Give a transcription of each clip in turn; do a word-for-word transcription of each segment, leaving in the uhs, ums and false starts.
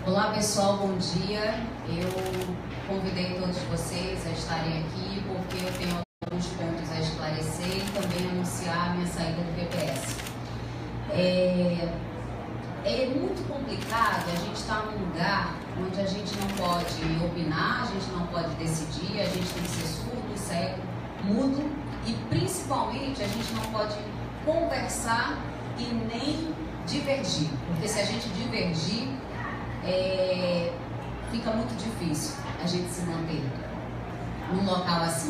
Olá pessoal, bom dia. Eu convidei todos vocês a estarem aqui porque eu tenho alguns pontos a esclarecer e também anunciar a minha saída do P P S. É, é muito complicado a gente estar num lugar onde a gente não pode opinar, a gente não pode decidir, a gente tem que ser surdo, cego, mudo e principalmente a gente não pode conversar e nem divergir, porque se a gente divergir, é, fica muito difícil a gente se manter num local assim.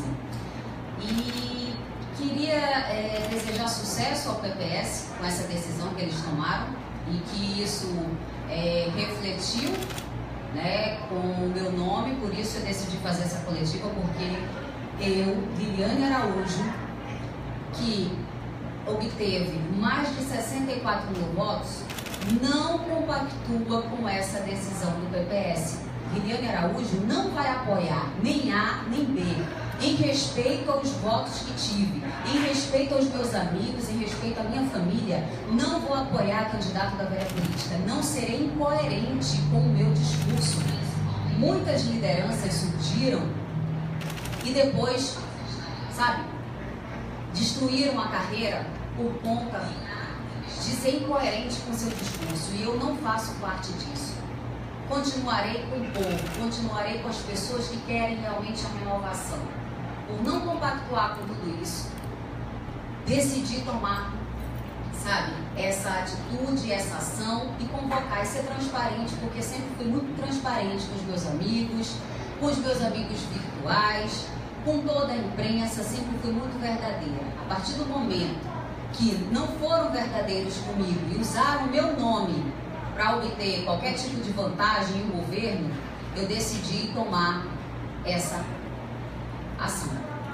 E queria é, desejar sucesso ao P P S com essa decisão que eles tomaram e que isso é, refletiu, né, com o meu nome. Por isso eu decidi fazer essa coletiva, porque eu, Liliane Araújo, que obteve mais de sessenta e quatro mil votos, não compactua com essa decisão do P P S. Liliane Araújo não vai apoiar nem A nem B, em respeito aos votos que tive, em respeito aos meus amigos, em respeito à minha família. Não vou apoiar candidato da velha política, não serei incoerente com o meu discurso. Muitas lideranças surgiram e depois, sabe, destruíram a carreira por conta de ser incoerente com seu discurso, e eu não faço parte disso. Continuarei com o povo, continuarei com as pessoas que querem realmente uma inovação. Por não compactuar com tudo isso, decidi tomar, sabe, essa atitude, essa ação e convocar e ser transparente, porque sempre fui muito transparente com os meus amigos, com os meus amigos virtuais, com toda a imprensa, sempre fui muito verdadeira. A partir do momento que não foram verdadeiros comigo e usaram o meu nome para obter qualquer tipo de vantagem em um governo, eu decidi tomar essa ação.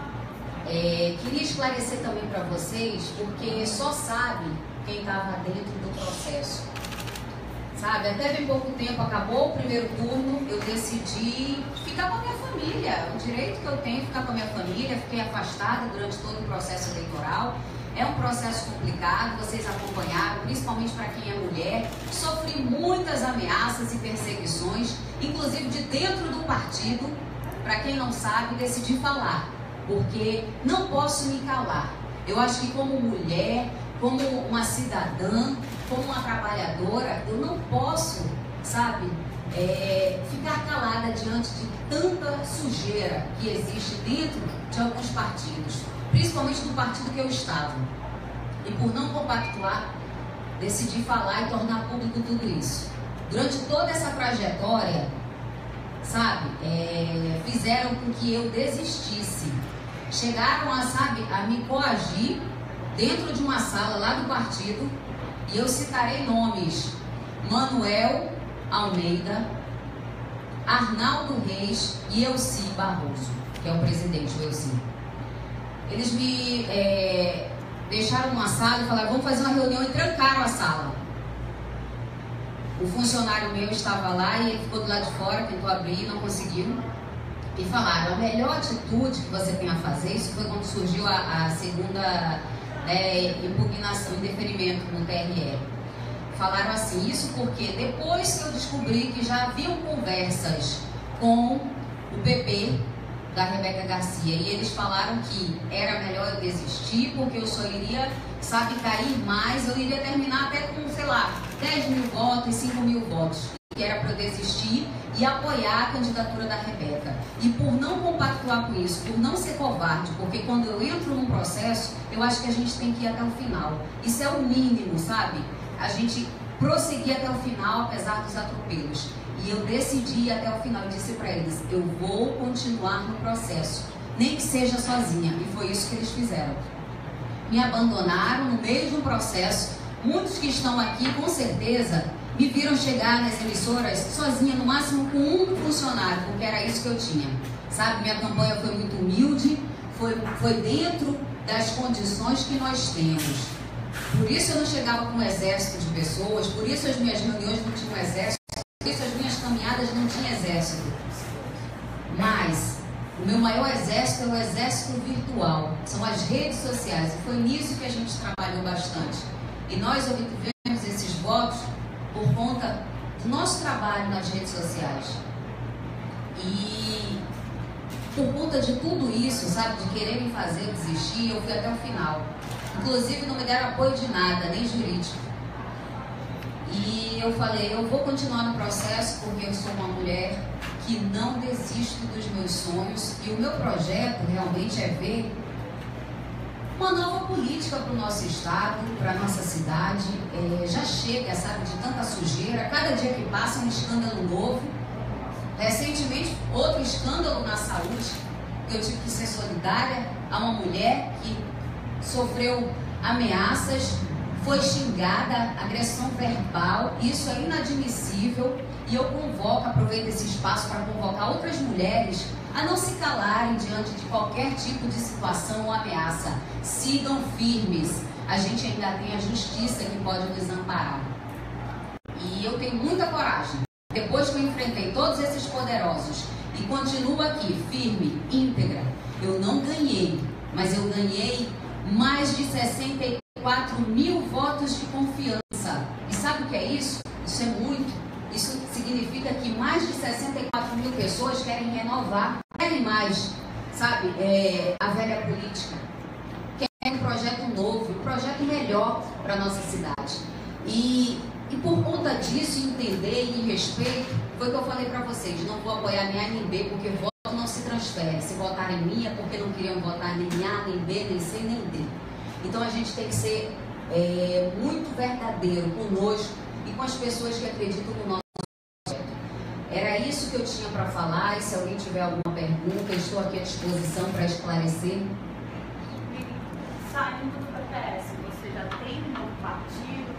É, queria esclarecer também para vocês, porque só sabe quem estava dentro do processo. Sabe, até bem pouco tempo, acabou o primeiro turno, eu decidi ficar com a minha família. O direito que eu tenho é ficar com a minha família. Fiquei afastada durante todo o processo eleitoral. É um processo complicado, vocês acompanharam, principalmente para quem é mulher. Sofri muitas ameaças e perseguições, inclusive de dentro do partido. Para quem não sabe, decidi falar, porque não posso me calar. Eu acho que como mulher, como uma cidadã, como uma trabalhadora, eu não posso, sabe, é, ficar calada diante de tanta sujeira que existe dentro de alguns partidos, principalmente do partido que eu estava. E por não compactuar, decidi falar e tornar público tudo isso. Durante toda essa trajetória, sabe, é, fizeram com que eu desistisse. Chegaram a, sabe, a me coagir dentro de uma sala lá do partido, e eu citarei nomes: Manuel Almeida, Arnaldo Reis e Elci Barroso, que é o presidente, o Elci. Eles me é, deixaram numa sala e falaram: vamos fazer uma reunião, e trancaram a sala. O funcionário meu estava lá e ele ficou do lado de fora, tentou abrir, não conseguiu. E falaram: a melhor atitude que você tem a fazer, isso foi quando surgiu a, a segunda é, impugnação, indeferimento no T R E. Falaram assim, isso porque depois que eu descobri que já haviam conversas com o P P da Rebeca Garcia, e eles falaram que era melhor eu desistir, porque eu só iria, sabe, cair mais, eu iria terminar até com, sei lá, dez mil votos e cinco mil votos, que era para eu desistir e apoiar a candidatura da Rebeca. E por não compactuar com isso, por não ser covarde, porque quando eu entro num processo, eu acho que a gente tem que ir até o final. Isso é o mínimo, sabe? A gente prosseguir até o final, apesar dos atropelos. E eu decidi ir até o final e disse para eles: eu vou continuar no processo, nem que seja sozinha. E foi isso que eles fizeram. Me abandonaram no meio de um processo. Muitos que estão aqui, com certeza, me viram chegar nas emissoras sozinha, no máximo com um funcionário, porque era isso que eu tinha. Sabe, minha campanha foi muito humilde, foi, foi dentro das condições que nós temos. Por isso eu não chegava com um exército de pessoas, por isso as minhas reuniões não tinham exército, por isso as minhas caminhadas não tinham exército. Mas o meu maior exército é o exército virtual, são as redes sociais, e foi nisso que a gente trabalhou bastante. E nós obtivemos esses votos por conta do nosso trabalho nas redes sociais. E por conta de tudo isso, sabe, de querer me fazer desistir, eu fui até o final. Inclusive não me deram apoio de nada, nem jurídico. E eu falei, eu vou continuar no processo porque eu sou uma mulher que não desisto dos meus sonhos. E o meu projeto realmente é ver uma nova política para o nosso estado, para a nossa cidade. É, já chega, sabe, de tanta sujeira. Cada dia que passa um escândalo novo. Recentemente, outro escândalo na saúde, que eu tive que ser solidária a uma mulher que sofreu ameaças, foi xingada, agressão verbal. Isso é inadmissível. E eu convoco, aproveito esse espaço para convocar outras mulheres a não se calarem diante de qualquer tipo de situação ou ameaça. Sigam firmes. A gente ainda tem a justiça que pode nos amparar. E eu tenho muita coragem. Depois que eu enfrentei todos esses poderosos e continuo aqui, firme, íntegra, eu não ganhei, mas eu ganhei mais de sessenta e quatro mil votos de confiança. E sabe o que é isso? Isso é muito. Isso significa que mais de sessenta e quatro mil pessoas querem renovar, querem mais, sabe, é, a velha política. Querem um projeto novo, um projeto melhor para a nossa cidade. E, e por conta disso, entender e respeito, foi o que eu falei para vocês, não vou apoiar nem A nem B, porque voto não se transfere. Se votarem em mim é porque não queriam votar nem A, nem B, nem C, nem D. Então a gente tem que ser é, muito verdadeiro conosco e com as pessoas que acreditam no nosso projeto. Era isso que eu tinha para falar, e se alguém tiver alguma pergunta, eu estou aqui à disposição para esclarecer. Saindo do P P S, você já tem um novo partido?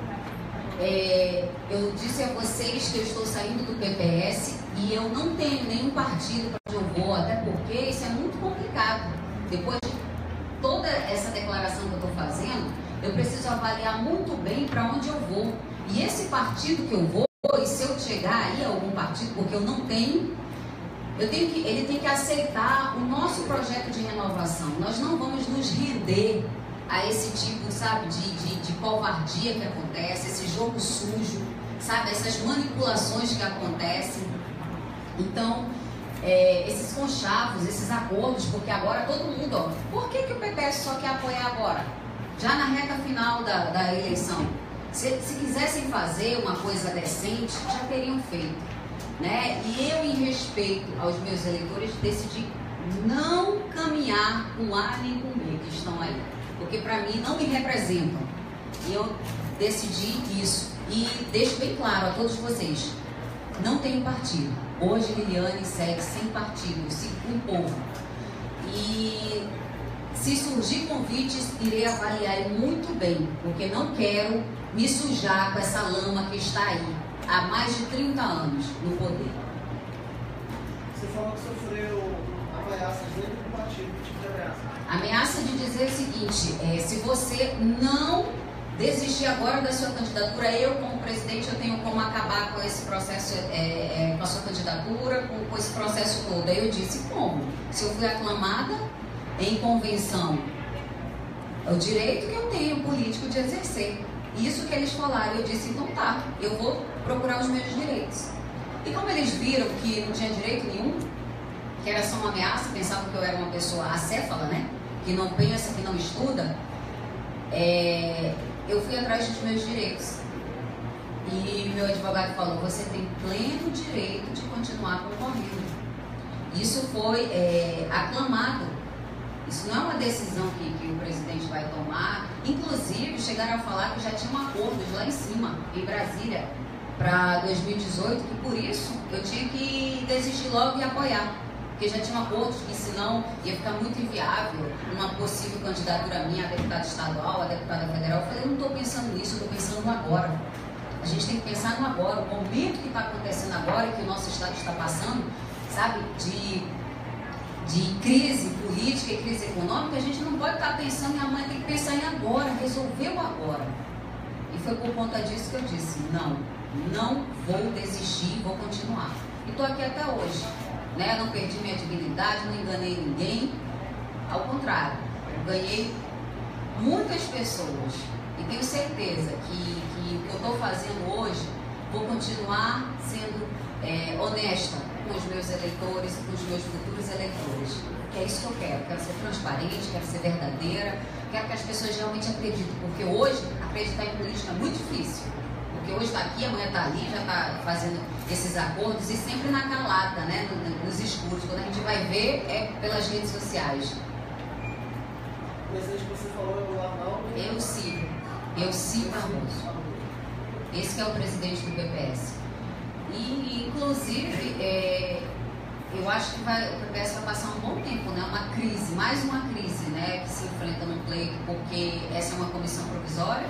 É, eu disse a vocês que eu estou saindo do P P S e eu não tenho nenhum partido para onde eu vou, até porque isso é muito complicado. Depois de toda essa declaração que eu estou fazendo, eu preciso avaliar muito bem para onde eu vou. E esse partido que eu vou, e se eu chegar aí a algum partido, porque eu não tenho, eu tenho que, ele tem que aceitar o nosso projeto de renovação. Nós não vamos nos render a esse tipo, sabe, de, de, de covardia que acontece, esse jogo sujo, sabe, essas manipulações que acontecem. Então, é, esses conchavos, esses acordos, porque agora todo mundo, ó, por que, que o P P S só quer apoiar agora? Já na reta final da, da eleição. Se, se quisessem fazer uma coisa decente, já teriam feito, né? E eu, em respeito aos meus eleitores, decidi não caminhar com A nem com B que estão aí, porque para mim não me representam. E eu decidi isso. E deixo bem claro a todos vocês, não tenho partido. Hoje Liliane segue sem partido, sem um povo. E se surgir convites, irei avaliar muito bem, porque não quero me sujar com essa lama que está aí há mais de trinta anos no poder. Você falou que sofreu ameaças dentro do partido, que tipo de ameaça? Ameaça de dizer o seguinte, é, se você não desistir agora da sua candidatura, eu como presidente, eu tenho como acabar com esse processo, é, é, com a sua candidatura, com, com esse processo todo. Aí eu disse, como? Se eu fui aclamada em convenção, é o direito que eu tenho político de exercer. Isso que eles falaram, eu disse, então tá, eu vou procurar os meus direitos. E como eles viram que não tinha direito nenhum, que era só uma ameaça, pensavam que eu era uma pessoa acéfala, né? Que não pensa, que não estuda, é, eu fui atrás dos meus direitos. E meu advogado falou, você tem pleno direito de continuar concorrendo. Isso foi é, aclamado. Isso não é uma decisão que, que o presidente vai tomar. Inclusive, chegaram a falar que já tinham acordos lá em cima, em Brasília, para dois mil e dezoito, que por isso eu tinha que desistir logo e apoiar. Porque já tinham acordos que senão ia ficar muito inviável uma possível candidatura minha a deputada estadual, a deputada federal. Eu falei, eu não estou pensando nisso, eu estou pensando no agora. A gente tem que pensar no agora, o momento que está acontecendo agora e que o nosso estado está passando, sabe, de... de crise política e crise econômica, a gente não pode estar pensando em amanhã, tem que pensar em agora, resolver o agora. E foi por conta disso que eu disse, não, não vou desistir, vou continuar. E estou aqui até hoje, né? Não perdi minha dignidade, não enganei ninguém, ao contrário, ganhei muitas pessoas. E tenho certeza que, que o que eu estou fazendo hoje vou continuar sendo é, honesta com os meus eleitores, com os meus futuros eleitores. Que é isso que eu quero. Quero ser transparente, quero ser verdadeira, quero que as pessoas realmente acreditem. Porque hoje, acreditar em política é muito difícil. Porque hoje está aqui, amanhã está ali, já está fazendo esses acordos e sempre na calada, né? Nos escuros. Quando a gente vai ver, é pelas redes sociais. O presidente que você falou é o Arnaldo? Eu Ciro. Eu Ciro Barroso. Esse que é o presidente do P P S. E, inclusive, é, eu acho que vai, o P P S vai passar um bom tempo, né? Uma crise, mais uma crise, né? Que se enfrenta no pleito, porque essa é uma comissão provisória.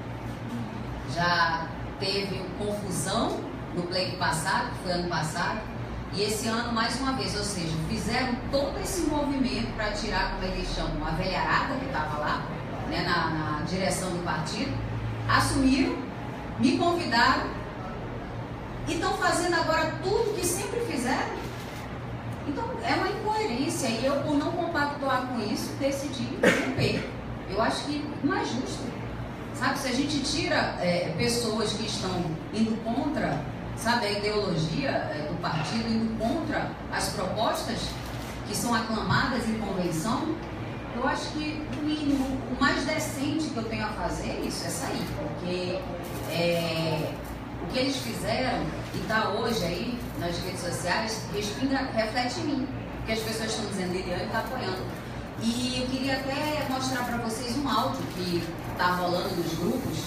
Já teve confusão no pleito passado, que foi ano passado, e esse ano mais uma vez, ou seja, fizeram todo esse movimento para tirar, como eles chamam, a velharada que estava lá, né, na, na direção do partido, assumiram, me convidaram e estão fazendo agora tudo que sempre fizeram. Então é uma incoerência, e eu, por não compactuar com isso, decidi romper. Eu acho que não é justo. Sabe, se a gente tira é, pessoas que estão indo contra, sabe, a ideologia é, do partido, indo contra as propostas que são aclamadas em convenção, eu acho que o mínimo, o mais decente que eu tenho a fazer é isso, é sair, porque é, o que eles fizeram e está hoje aí nas redes sociais, respinga, reflete em mim, porque as pessoas estão dizendo, Liliane está apoiando. E eu queria até mostrar para vocês um áudio que está rolando nos grupos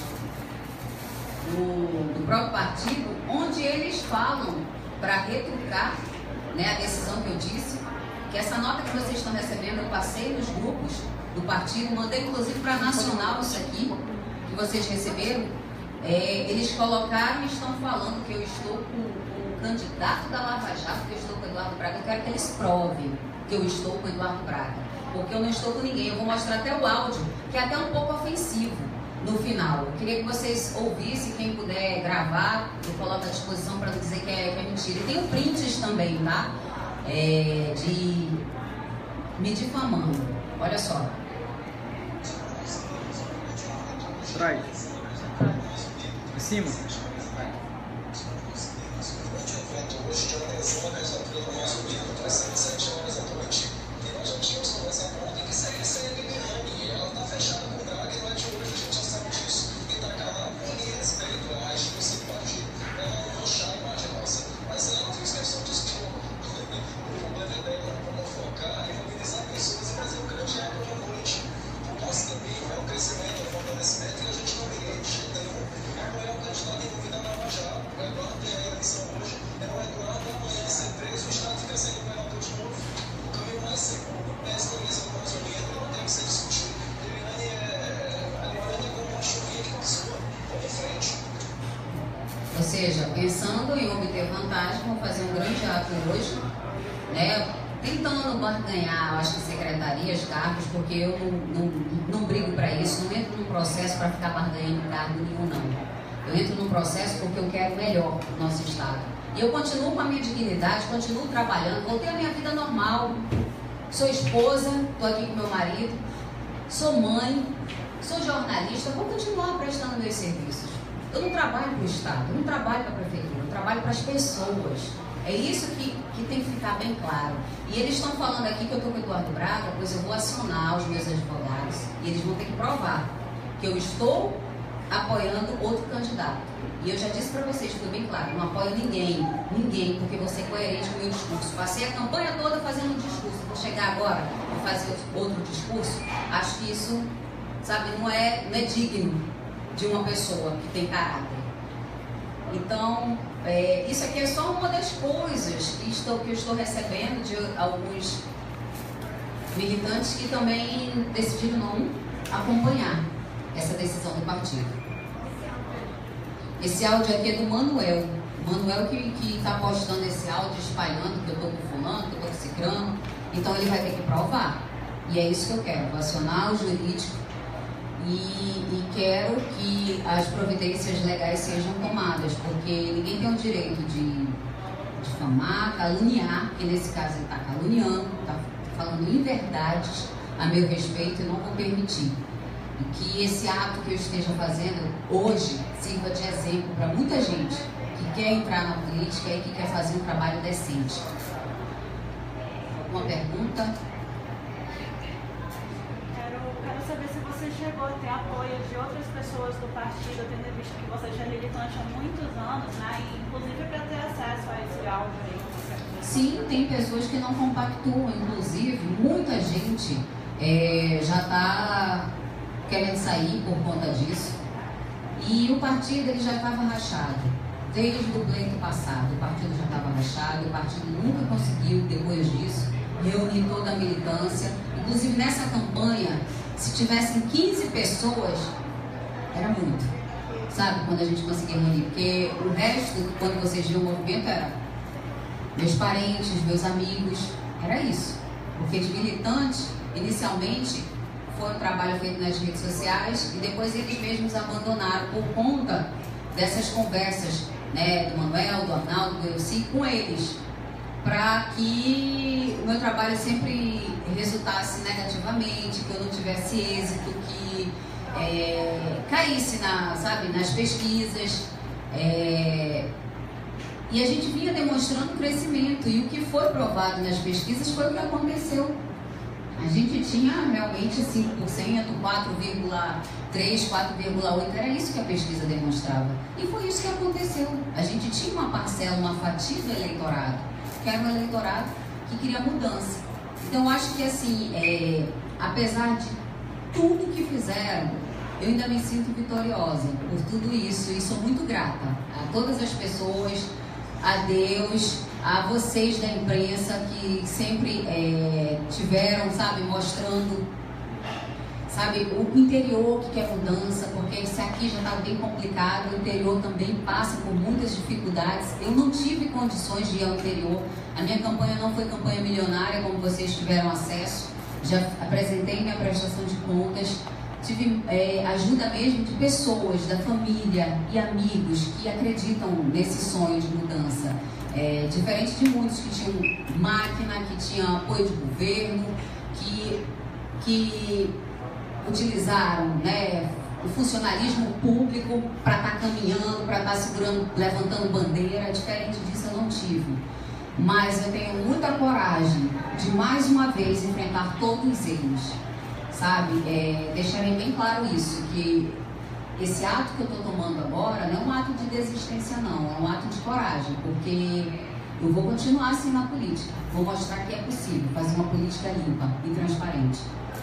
do, do próprio partido, onde eles falam para retrucar, né, a decisão que eu disse, que essa nota que vocês estão recebendo, eu passei nos grupos do partido, mandei inclusive para a Nacional isso aqui, que vocês receberam. É, eles colocaram e estão falando que eu estou com o candidato da Lava Jato, que eu estou com o Eduardo Braga. Eu quero que eles provem que eu estou com o Eduardo Braga, porque eu não estou com ninguém. Eu vou mostrar até o áudio, que é até um pouco ofensivo no final. Eu queria que vocês ouvissem, quem puder gravar, eu coloco à disposição para não dizer que é, que é mentira. E tem prints também, tá? É, de me difamando. Olha só. Traz. Em cima. Ou seja, pensando em obter vantagem, vou fazer um grande ato hoje, né, tentando barganhar, acho que secretarias, cargos, porque eu não, não, não brigo para isso, não entro num processo para ficar barganhando cargo nenhum, não. Eu entro num processo porque eu quero melhor o nosso Estado. E eu continuo com a minha dignidade, continuo trabalhando, voltei à minha vida normal. Sou esposa, estou aqui com meu marido, sou mãe, sou jornalista, vou continuar prestando meus serviços. Eu não trabalho para o Estado, eu não trabalho para a Prefeitura, eu trabalho para as pessoas. É isso que, que tem que ficar bem claro. E eles estão falando aqui que eu estou com o Eduardo Braga, pois eu vou acionar os meus advogados e eles vão ter que provar que eu estou apoiando outro candidato. E eu já disse para vocês, foi bem claro, não apoio ninguém, ninguém, porque vou ser coerente com o meu discurso. Passei a campanha toda fazendo um discurso, vou chegar agora e fazer outro discurso. Acho que isso, sabe, não é, não é digno de uma pessoa que tem caráter. Então, é, isso aqui é só uma das coisas que, estou, que eu estou recebendo de alguns militantes que também decidiram não acompanhar essa decisão do partido. Esse áudio aqui é do Manuel. Manuel que está postando esse áudio, espalhando que eu estou com fulano, que eu estou com cicrano. Então ele vai ter que provar. E é isso que eu quero, vou acionar o jurídico e, e quero que as providências legais sejam tomadas, porque ninguém tem o direito de difamar, caluniar, que nesse caso ele está caluniando, está falando inverdades a meu respeito e não vou permitir. E que esse ato que eu esteja fazendo hoje sirva de exemplo para muita gente quer entrar na política e que quer fazer um trabalho decente. Alguma pergunta? Quero, quero saber se você chegou a ter apoio de outras pessoas do partido, tendo visto que você já é militante há muitos anos, né? E inclusive para ter acesso a esse áudio aí. Sim, tem pessoas que não compactuam, inclusive, muita gente é, já está querendo sair por conta disso. E o partido ele já estava rachado. Desde o pleito passado, o partido já estava rachado, o partido nunca conseguiu, depois disso, reunir toda a militância. Inclusive, nessa campanha, se tivessem quinze pessoas, era muito. Sabe, quando a gente conseguia reunir. Porque o resto, quando vocês viam o movimento, era meus parentes, meus amigos, era isso. Porque de militante, inicialmente, foi um trabalho feito nas redes sociais e depois eles mesmos abandonaram por conta dessas conversas, né, do Manuel, do Arnaldo, do Elci, com eles, para que o meu trabalho sempre resultasse negativamente, que eu não tivesse êxito, que é, caísse na, sabe, nas pesquisas. É, e a gente vinha demonstrando crescimento, e o que foi provado nas pesquisas foi o que aconteceu. A gente tinha realmente cinco por cento, quatro vírgula três, quatro vírgula oito por cento, era isso que a pesquisa demonstrava. E foi isso que aconteceu. A gente tinha uma parcela, uma fatia do eleitorado, que era um eleitorado que queria mudança. Então, eu acho que, assim, é, apesar de tudo que fizeram, eu ainda me sinto vitoriosa por tudo isso e sou muito grata a todas as pessoas, a Deus, a vocês da imprensa que sempre é, tiveram, sabe, mostrando, sabe, o interior que quer mudança, porque isso aqui já está bem complicado, o interior também passa por muitas dificuldades. Eu não tive condições de ir ao interior, a minha campanha não foi campanha milionária, como vocês tiveram acesso, já apresentei minha prestação de contas, tive é, ajuda mesmo de pessoas, da família e amigos que acreditam nesse sonho de mudança. É, diferente de muitos que tinham máquina, que tinham apoio de governo, que, que utilizaram, né, o funcionalismo público para estar tá caminhando, para estar tá segurando, levantando bandeira. Diferente disso eu não tive. Mas eu tenho muita coragem de mais uma vez enfrentar todos eles, sabe? É, deixarei bem claro isso, que esse ato que eu estou tomando agora não é um ato de desistência, não, é um ato de coragem, porque eu vou continuar assim na política, vou mostrar que é possível fazer uma política limpa e transparente.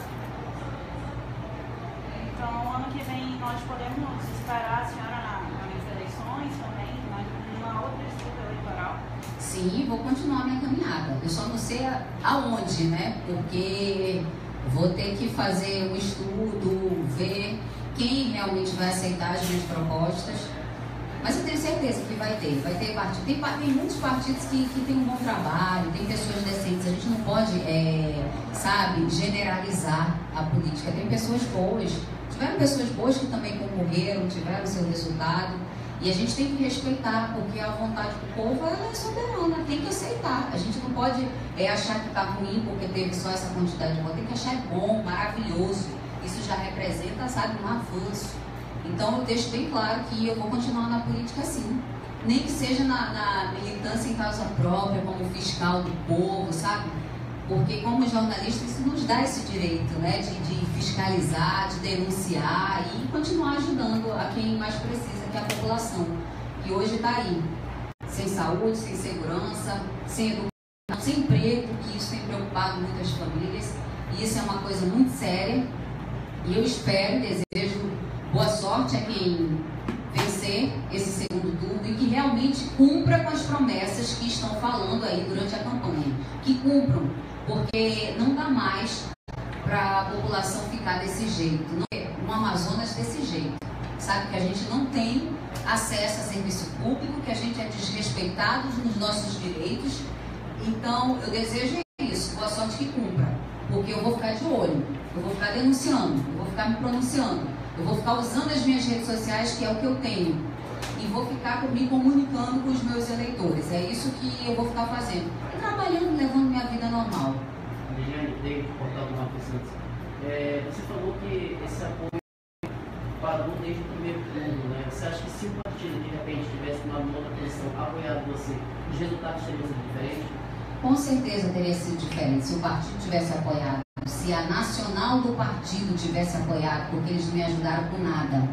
Então, ano que vem nós podemos esperar a senhora na, nas eleições também, numa outra disputa eleitoral? Sim, vou continuar a minha caminhada, eu só não sei aonde, né, porque vou ter que fazer um estudo, ver quem realmente vai aceitar as minhas propostas, mas eu tenho certeza que vai ter, vai ter partido, tem, tem muitos partidos que, que têm um bom trabalho, tem pessoas decentes, a gente não pode, é, sabe, generalizar a política, tem pessoas boas, tiveram pessoas boas que também concorreram, tiveram seu resultado, e a gente tem que respeitar, porque a vontade do povo ela é soberana, tem que aceitar, a gente não pode é, achar que está ruim porque teve só essa quantidade de votos, tem que achar bom, maravilhoso. Isso já representa, sabe, um avanço. Então, eu deixo bem claro que eu vou continuar na política sim. Nem que seja na, na militância em causa própria, como fiscal do povo, sabe? Porque, como jornalista, isso nos dá esse direito, né? De, de fiscalizar, de denunciar e continuar ajudando a quem mais precisa, que é a população. Que hoje está aí, sem saúde, sem segurança, sem educação, sem emprego, que isso tem preocupado muitas famílias. E isso é uma coisa muito séria. E eu espero e desejo boa sorte a quem vencer esse segundo turno e que realmente cumpra com as promessas que estão falando aí durante a campanha. Que cumpram, porque não dá mais para a população ficar desse jeito. Não é no Amazonas desse jeito. Sabe que a gente não tem acesso a serviço público, que a gente é desrespeitado nos nossos direitos. Então, eu desejo isso, boa sorte que cumpra. Porque eu vou ficar de olho, eu vou ficar denunciando, eu vou ficar me pronunciando, eu vou ficar usando as minhas redes sociais, que é o que eu tenho, e vou ficar me comunicando com os meus eleitores. É isso que eu vou ficar fazendo. E trabalhando, levando minha vida normal. Ligiane, tem que cortar alguma coisa antes. É, você falou que esse apoio parou desde o primeiro turno, né? Você acha que se o partido partido, de repente, tivesse tomado uma outra posição, apoiado você, os resultados teriam sido diferentes? Com certeza teria sido diferente se o partido tivesse apoiado, se a nacional do partido tivesse apoiado, porque eles não me ajudaram com nada.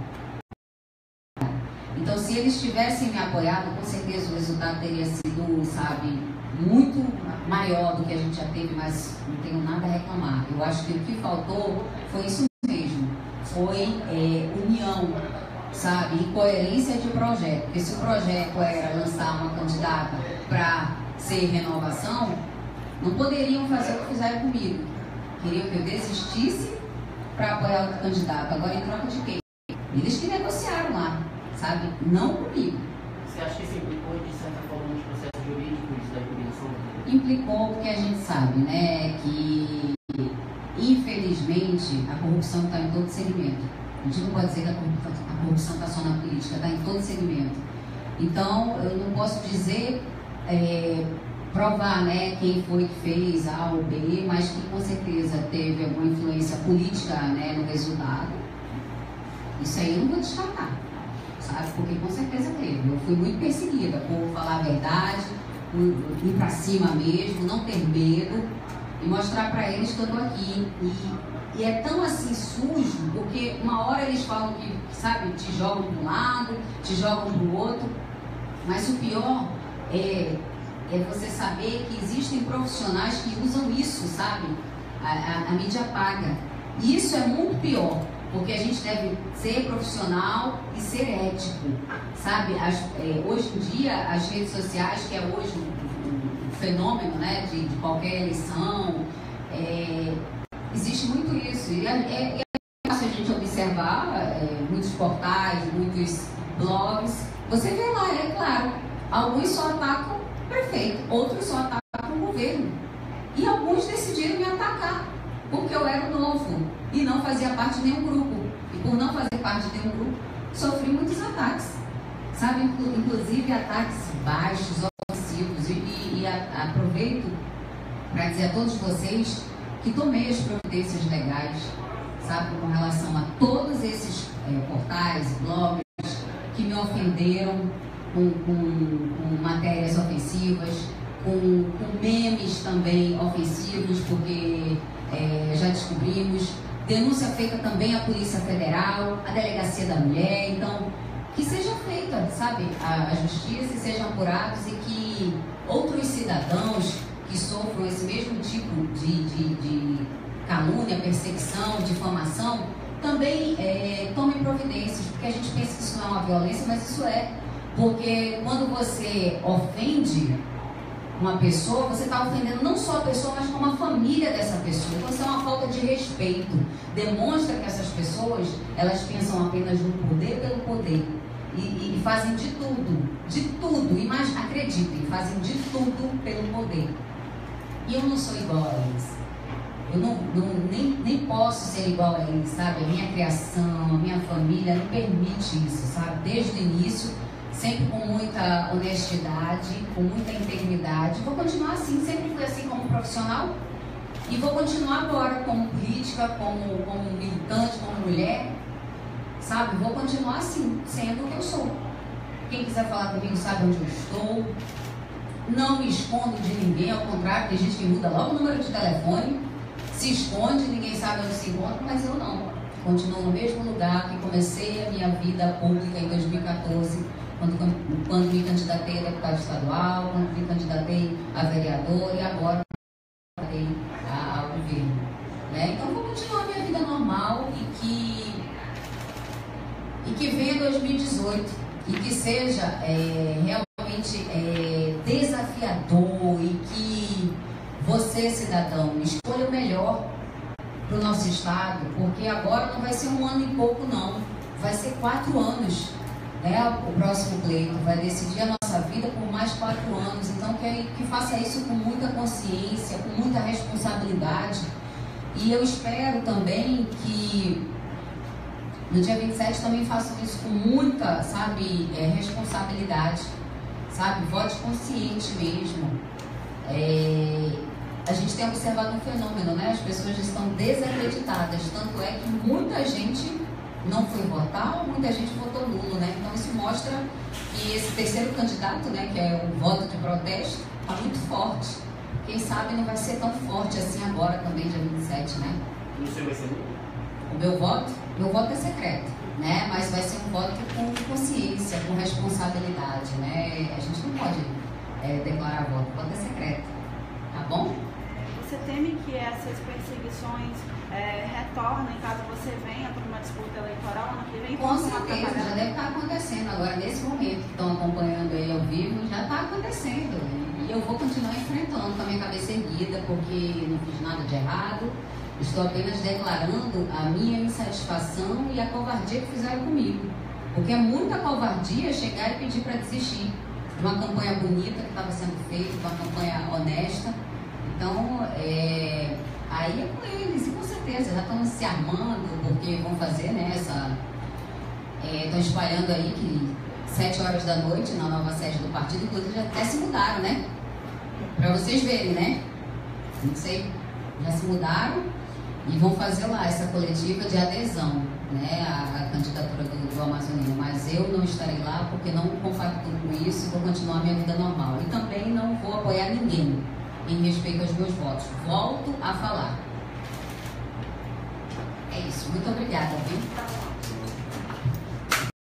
Então, se eles tivessem me apoiado, com certeza o resultado teria sido, sabe, muito maior do que a gente já teve, mas não tenho nada a reclamar. Eu acho que o que faltou foi isso mesmo, foi é, união, sabe, e coerência de projeto. Porque se o projeto era lançar uma candidata para ser renovação, não poderiam fazer o que fizeram comigo. Queriam que eu desistisse para apoiar outro candidato. Agora, em troca de quê? Eles que negociaram lá, sabe? Não comigo. Você acha que isso implicou, de certa forma, nos processos jurídicos da impugnação? Implicou porque a gente sabe, né, que infelizmente a corrupção está em todo segmento. A gente não pode dizer que a corrupção está só na política, está em todo segmento. Então, eu não posso dizer, é, provar, né, quem foi que fez A ou B, mas que com certeza teve alguma influência política, né, no resultado. Isso aí eu não vou descartar, sabe? Porque com certeza teve. Eu fui muito perseguida por falar a verdade, por ir para cima mesmo, não ter medo e mostrar para eles que eu estou aqui. E, e é tão assim sujo, porque uma hora eles falam que, sabe, te jogam para um lado, te jogam para o outro, mas o pior é, é você saber que existem profissionais que usam isso, sabe? A, a, a mídia paga. E isso é muito pior, porque a gente deve ser profissional e ser ético, sabe? As, é, hoje em dia, as redes sociais, que é hoje um, um, um fenômeno, né, de, de qualquer eleição, é, existe muito isso. E é, é, é fácil a gente observar é, muitos portais, muitos blogs. Você vê lá, é claro, alguns só atacam o prefeito, outros só atacam o governo. E alguns decidiram me atacar, porque eu era novo e não fazia parte de nenhum grupo. E por não fazer parte de nenhum grupo, sofri muitos ataques. Sabe, inclusive ataques baixos, ofensivos. E, e, e a, aproveito para dizer a todos vocês que tomei as providências legais, sabe, com relação a todos esses é, portais, blogs, que me ofenderam com, com, com matérias ofensivas, com, com memes também ofensivos, porque é, já descobrimos, denúncia feita também à Polícia Federal, à Delegacia da Mulher. Então, que seja feita, sabe, a, a justiça, e sejam apurados, e que outros cidadãos que sofram esse mesmo tipo de, de, de calúnia, perseguição, difamação, também é, tomem providências, porque a gente pensa que isso não é uma violência, mas isso é, porque quando você ofende uma pessoa, você está ofendendo não só a pessoa, mas como a família dessa pessoa. Então, isso é uma falta de respeito. Demonstra que essas pessoas, elas pensam apenas no poder pelo poder. E, e, e fazem de tudo, de tudo, e mais, acreditem, fazem de tudo pelo poder. E eu não sou igual a eles. Eu não, não, nem, nem posso ser igual a eles, sabe? A minha criação, a minha família não permite isso, sabe? Desde o início, sempre com muita honestidade, com muita integridade. Vou continuar assim, sempre fui assim como profissional. E vou continuar agora como política, como, como militante, como mulher. Sabe? Vou continuar assim, sendo o que eu sou. Quem quiser falar comigo sabe onde eu estou. Não me escondo de ninguém, ao contrário, tem gente que muda logo o número de telefone, se esconde, ninguém sabe onde se encontra, mas eu não. Continuo no mesmo lugar que comecei a minha vida pública em dois mil e quatorze, quando, quando me candidatei a deputado estadual, quando me candidatei a vereador e agora me candidatei ao governo. Né? Então vou continuar a minha vida normal e que, e que venha dois mil e dezoito e que seja é, realmente é, desafiador e que você, cidadão, escolha o melhor para o nosso estado, porque agora não vai ser um ano e pouco não, vai ser quatro anos, né? O próximo pleito vai decidir a nossa vida por mais quatro anos, então que, que faça isso com muita consciência, com muita responsabilidade. E eu espero também que no dia vinte e sete também façam isso com muita, sabe, é, responsabilidade, sabe, vote consciente mesmo. É, a gente tem observado um fenômeno, né? As pessoas estão desacreditadas, tanto é que muita gente não foi votar, ou muita gente votou nulo, né? Então isso mostra E esse terceiro candidato, né, que é o voto de protesto, está muito forte. Quem sabe não vai ser tão forte assim agora também, dia vinte e sete, né? O seu vai ser O meu voto? Meu voto é secreto, né? Mas vai ser um voto com consciência, com responsabilidade, né? A gente não pode é, declarar voto, o voto é secreto, tá bom? Você teme que essas perseguições é, retornem caso você venha para uma disputa eleitoral ano que vem? Com certeza, já deve estar acontecendo agora, nesse momento que estão acompanhando aí ao vivo, já está acontecendo. E eu vou continuar enfrentando com a minha cabeça erguida, porque não fiz nada de errado, estou apenas declarando a minha insatisfação e a covardia que fizeram comigo. Porque é muita covardia chegar e pedir para desistir de uma campanha bonita que estava sendo feita, de uma campanha honesta. Então, é, aí é com eles, e com certeza, já estão se armando, porque vão fazer, né, essa... Estão é, espalhando aí que sete horas da noite, na nova sede do partido, inclusive já até se mudaram, né? Para vocês verem, né? Não sei, já se mudaram e vão fazer lá essa coletiva de adesão, né, à, à candidatura do, do Amazonino. Mas eu não estarei lá porque não compactuo com isso e vou continuar a minha vida normal. E também não vou apoiar ninguém em respeito aos meus votos. Volto a falar. É isso. Muito obrigada, viu?